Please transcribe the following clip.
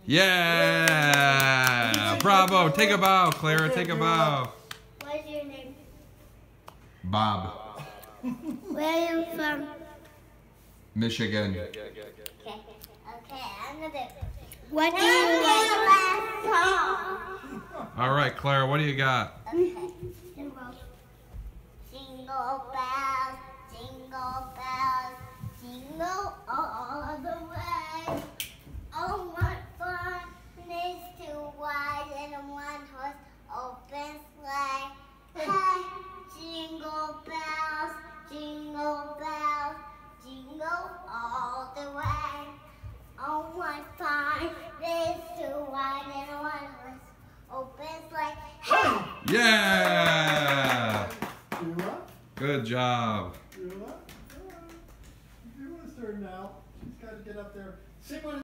Yeah! Bravo! Take a bow, Clara. Take a bow. What's your name? Bob. Where are you from? Michigan. Okay, another. What do you like? All right, Clara, what do you got? Okay. Jingle bells, jingle bells, jingle all the way. Oh, what fun it is to ride in a one-horse open sleigh. Hey, jingle bells, jingle all the way. Oh, what fun it is to ride in a one-horse open sleigh. Hey! Yeah! Good job. It's your turn now. She's got to get up there. Sing one.